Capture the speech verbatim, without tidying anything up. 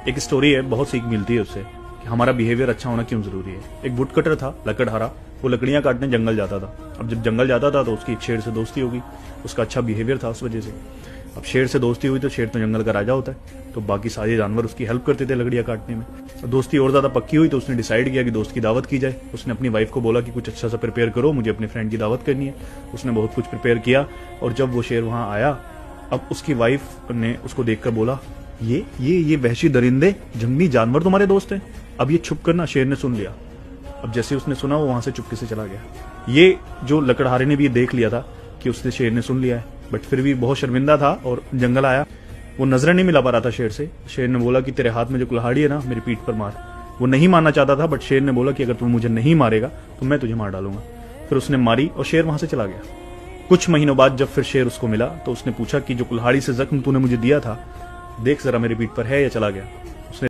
एक स्टोरी है, बहुत सीख मिलती है उससे कि हमारा बिहेवियर अच्छा होना क्यों जरूरी है। एक वुड कटर था, लकड़हारा, वो लकड़ियां काटने जंगल जाता था। अब जब जंगल जाता था तो उसकी एक शेर से दोस्ती होगी, उसका अच्छा बिहेवियर था उस वजह से। अब शेर से दोस्ती हुई तो शेर तो जंगल का राजा होता है, तो बाकी सारे जानवर उसकी हेल्प करते थे लकड़ियां काटने में। दोस्ती और ज्यादा पक्की हुई तो उसने डिसाइड किया कि दोस्त की दावत की जाए। उसने अपनी वाइफ को बोला कि कुछ अच्छा सा प्रिपेयर करो, मुझे अपने फ्रेंड की दावत करनी है। उसने बहुत कुछ प्रिपेयर किया और जब वो शेर वहां आया, अब उसकी वाइफ ने उसको देखकर बोला, ये ये ये वहशी दरिंदे जंगली जानवर तुम्हारे दोस्त हैं। अब ये छुप करना शेर ने सुन लिया। अब जैसे उसने सुना वो वहां से चुपके से चला गया। ये जो लकड़हारे ने भी ये देख लिया था कि उसने शेर ने सुन लिया है, बट फिर भी बहुत शर्मिंदा था और जंगल आया। वो नजरें नहीं मिला पा रहा था शेर से। शेर ने बोला कि तेरे हाथ में जो कुल्हाड़ी है ना, मेरी पीठ पर मार। वो नहीं मानना चाहता था, बट शेर ने बोला कि अगर तू मुझे नहीं मारेगा तो मैं तुझे मार डालूंगा। फिर उसने मारी और शेर वहां से चला गया। कुछ महीनों बाद जब फिर शेर उसको मिला तो उसने पूछा कि जो कुल्हाड़ी से जख्म तूने मुझे दिया था, देख जरा मेरी पीठ पर है या चला गया।